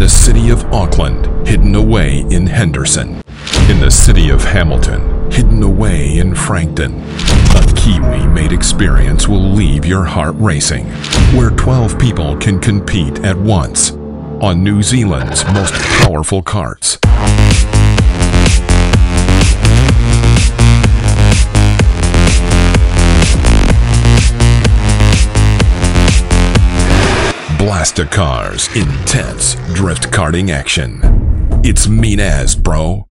the city of Auckland, hidden away in Henderson. In the city of Hamilton, hidden away in Frankton. A Kiwi-made experience will leave your heart racing, where 12 people can compete at once on New Zealand's most powerful karts. Blastacars intense drift karting action. It's mean as, bro.